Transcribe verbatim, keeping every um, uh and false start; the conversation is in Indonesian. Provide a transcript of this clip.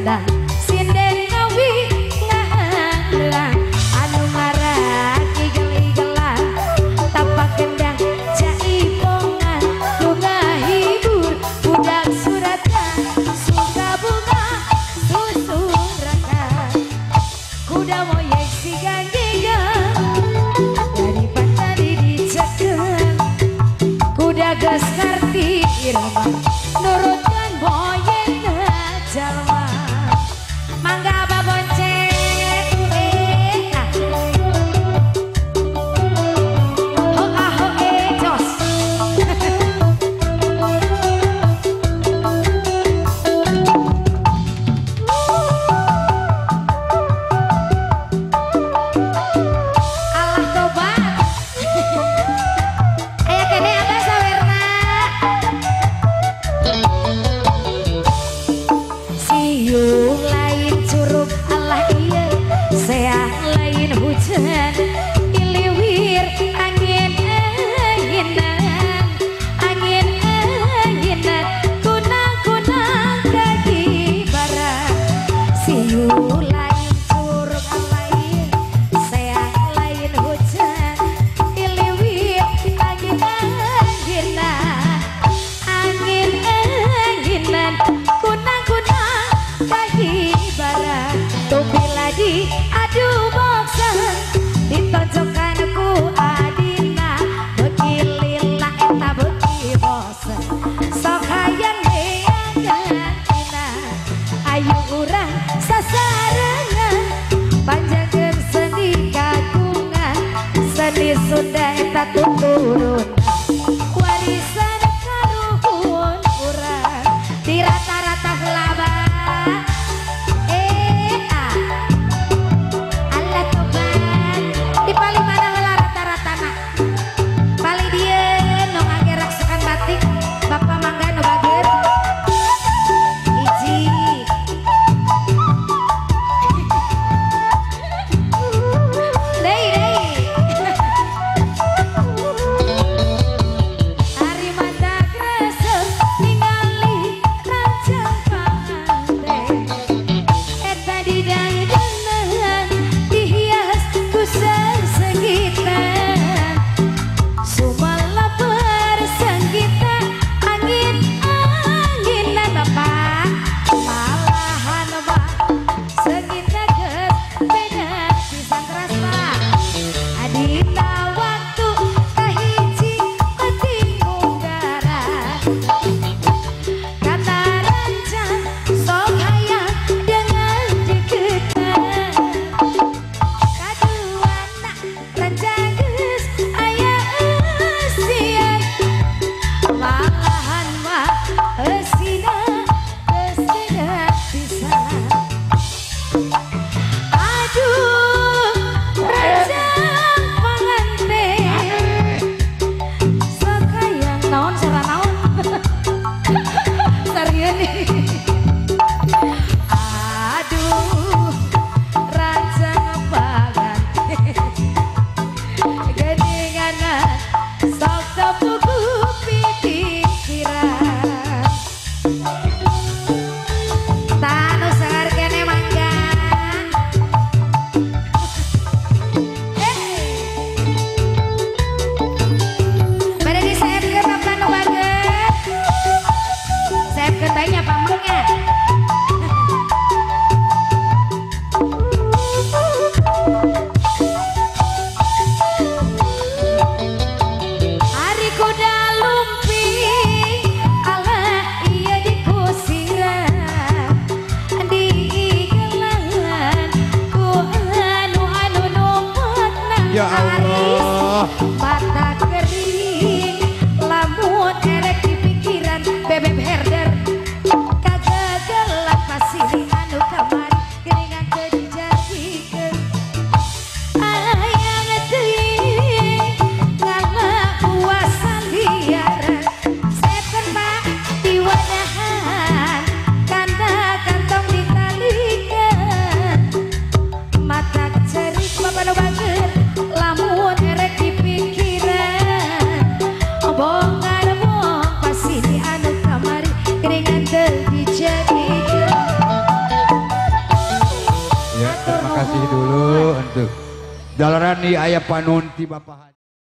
datang sinden ngawi ngalang anu maraki geli-gelang tapak kendang jaipongan bunga hibur budak suratan suka bunga susu raka kuda moyek si ganggigan dari patari dicekel kuda gas karti irama nurutkan moyek jalma mangga babonceng eh ah ho ah ho eh jos alah tobat aya kene abah sawerna siung lain curug Allah iya seah lain hujan iliwir angin anginan angin anginan kunang-kunang kaki barang siung lain curug Allah iya seah lain hujan iliwir angin anginan angin anginan kunang-kunang kaki barang topi lagi aduh bosan ditonjokkan ku adina beki lila eta beki bosan sok hayang neangan tina ayu urang sasarangan panjangkeun seni kagungan seni Sunda eta tuturun warisan karuhun urang di rata-rata gelaba eh ah Allah tobat di paling mana heula rata-rata na paling dia nu ngagerak sukan batik bapak mangga nu bager hiji deui deui hari mata gresep ningali rancang panganteng eta didangdangan dihias ku sanggitan sumala persangita angin anginan bapak malahan bak sangita geus beda pisan rasa adina waktu kahiji penting munggara kata rancang sok hayang dengan deketan kaduana rancang geus aya eusian malahan mah eusina geus beda pisan aduh rancang panganteng sok hayang naon sara naon sarieun nih aduh rancang panganteng geninganan sok tepuku pipikiran tanu sangar kene mangga hey pada disaepkeun bapak nu bager saepkeun bae nya pamungnya hari kuda lumping Allah iya dikusirah diigelangan ku anu anu numpetna Ya Allah. mata kering lamun erek di pikiran bebek herder kagak Dalaran di aya panun ti Bapak Haji.